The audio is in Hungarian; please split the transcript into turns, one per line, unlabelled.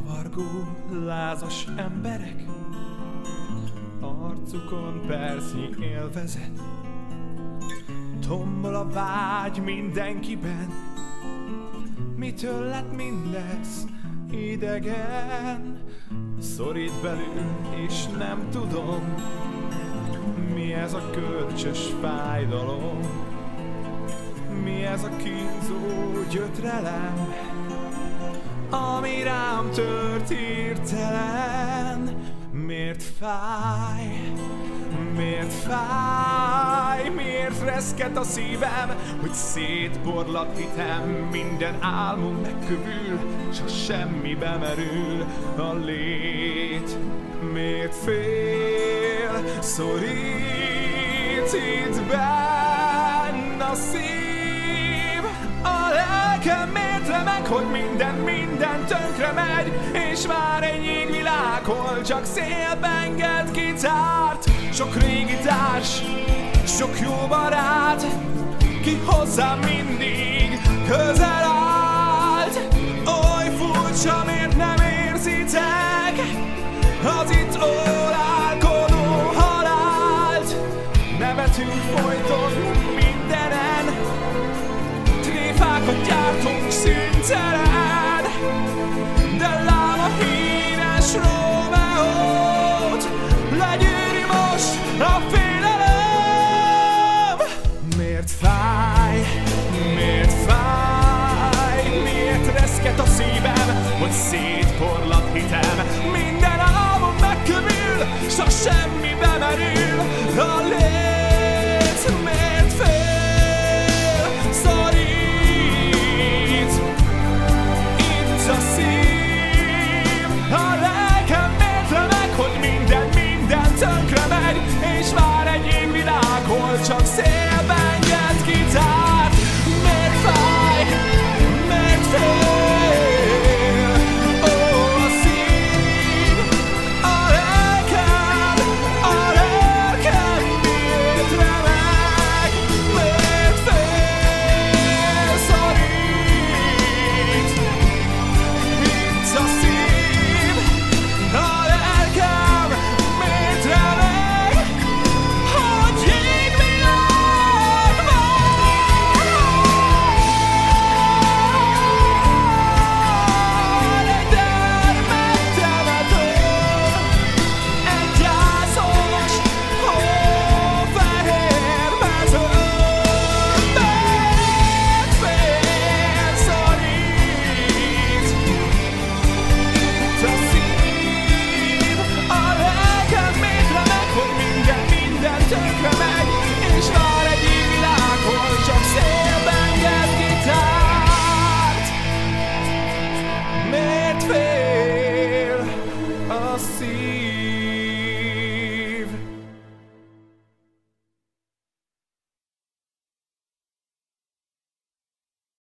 Kavargó, lázas emberek, arcukon percnyi élvezet. Tombol a vágy mindenkiben, mitől lett mindez idegen? Szorít belül, és nem tudom, mi ez a kölcsös fájdalom, mi ez a kínzó gyötrelem, ami rám tört hirtelen. Miért fáj? Miért fáj? Miért reszket a szívem, hogy szétborlad hitem? Minden álmom megkövül, s a semmibe merül a lét. Miért fél? Szorít itt benn a szív, a lelkem miért remeg, hogy minden tönkre megy, és már egy jégvilág, hol csak szélbe enged gitárt. Sok régi társ, sok jó barát, ki hozzám mindig közel állt. Oly furcsa, miért nem érzitek az itt ólálkodó halált? Nevetünk folyton mindenen, tréfákat gyártunk szüntelen, de lám a híres Rómeót, legyűri most a félelem. Miért fáj? Miért fáj? Miért reszket a szívem, hogy szétporlad hitem? Minden álmom megkövül, s a semmibe merül a lét. Miért fél? Szorít itt a szív, a lelkem miért remeg, hogy minden tönkre megy, és vár egy jégvilág, hol csak szélbe enged gitárt. Miért fáj? Miért fél? Ó, a szív, a lelkem miért remeg? Miért fél? Szorít itt a szív, a lelkem miért remeg, hogy jégvilág van. Egy dermedtemető, egy gyászos, hófehér mező. Miért fél? Szorít itt a szív, a lelkem miért remeg, hogy minden tönkre megy, és vár egy jégvilág, hol csak szélbe enged gitárt. Miért fél a szív?